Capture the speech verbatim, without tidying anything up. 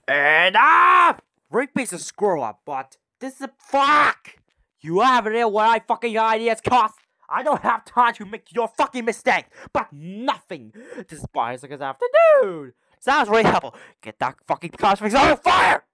Enough! Rigby's a screw up, but this is fuck! You have an idea what I fucking ideas cost? I don't have time to make your fucking mistake, but nothing despite like this afternoon. Sounds really helpful. Get that fucking cosmic on fire!